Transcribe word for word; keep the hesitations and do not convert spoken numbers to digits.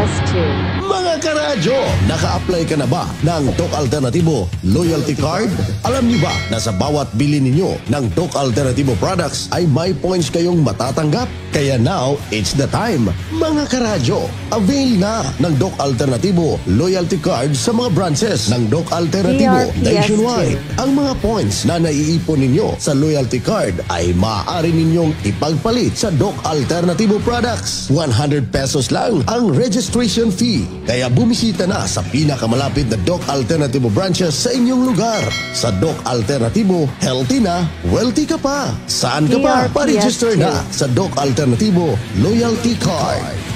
S two. Mga karadyo, naka-apply ka na ba ng Doc Alternativo Loyalty Card? Alam niyo ba na sa bawat bili ninyo ng Doc Alternativo products ay may points kayong matatanggap? Kaya now, it's the time. Mga karadyo, avail na ng Doc Alternativo Loyalty Card sa mga branches ng Doc Alternativo D R P S nationwide. Ang mga points na naiipon ninyo sa Loyalty Card ay maaari ninyong ipagpalit sa Doc Alternativo products. one hundred pesos lang ang registration fee. Kaya bumisita na sa pinakamalapit na Doc Alternativo branches sa inyong lugar. Sa Doc Alternativo, healthy na, wealthy ka pa. Saan ka pa? D R P S Pa-register two. na sa Doc Alternativo Loyalty Card.